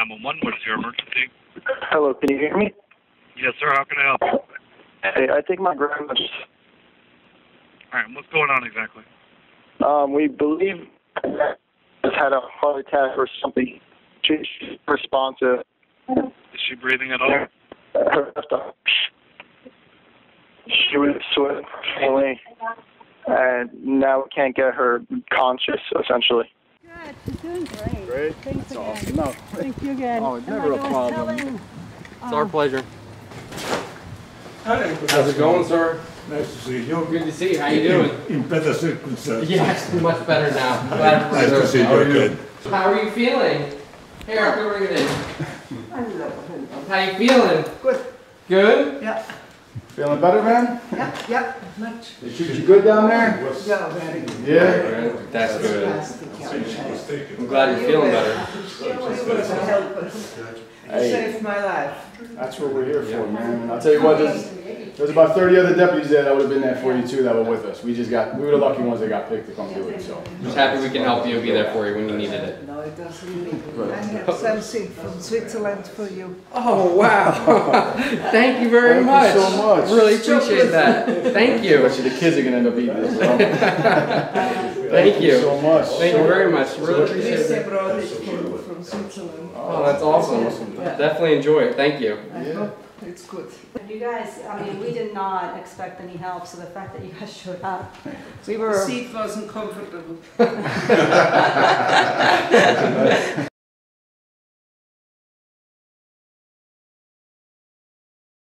911. What is your emergency? Hello, can you hear me? Yes, sir. How can I help? Hey, I think my grandma just... All right. What's going on exactly? We believe has had a heart attack or something. She's responsive. Is she breathing at all? Her left arm. She was sweating profusely, and now we can't get her conscious, essentially. Good. She's doing great. Great. Thanks again. Awesome. No, Thank you again. oh, never a problem. It's our pleasure. Hi. How's it going, sir? Nice to see you. Good to see you. How you doing? In better circumstances. Yes, much better now. Glad Nice to see you again. How are you feeling? Here, I'll bring it in. Hello. How you feeling? Good. Good? Yeah. Feeling better, man? Yeah, much. They treat you good down there? Yeah, very good. Yeah? That's good. Fantastic. I'm glad you're feeling better. You were a helper. You Hey. saved my life. That's what we're here for, man. And I'll tell you what, there's about 30 other deputies there that would have been there for you too that were with us. We were the lucky ones that got picked to come do it, so. Just happy we can help you and be there for you when you needed it. No, it doesn't need it. I have something from Switzerland for you. Oh, wow. Thank you very much. Thank you so much. Really appreciate that. Thank you. Bet you the kids are gonna end up eating this, so. Thank you so much. Thank you very much. Really appreciate This it. brought it from Switzerland. Oh, that's awesome. Definitely enjoy it. Thank you. I hope it's good. You guys, I mean, we did not expect any help, so the fact that you guys showed up, we The were... seat wasn't comfortable.